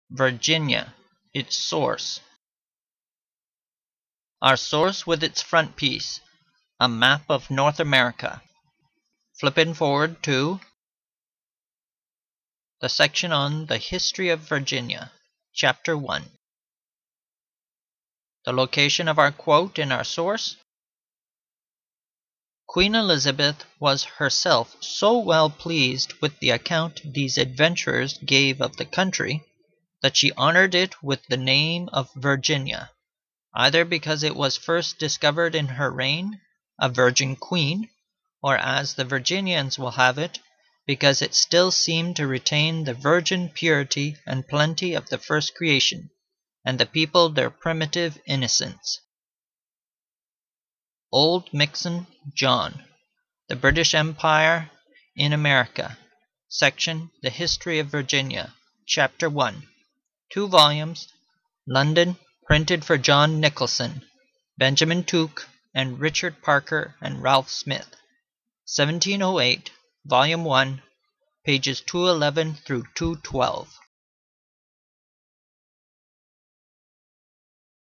Virginia, its source. Our source with its frontispiece, a map of North America. Flipping forward to the section on the history of Virginia, Chapter 1. The location of our quote in our source. Queen Elizabeth was herself so well pleased with the account these adventurers gave of the country, that she honored it with the name of Virginia, either because it was first discovered in her reign, a virgin queen, or as the Virginians will have it, because it still seemed to retain the virgin purity and plenty of the first creation, and the people their primitive innocence. Oldmixon, John. The British Empire in America. Section, The History of Virginia. Chapter 1. 2 volumes. London, printed for John Nicholson, Benjamin Tuke, and Richard Parker and Ralph Smith. 1708, Volume 1, pages 211 through 212.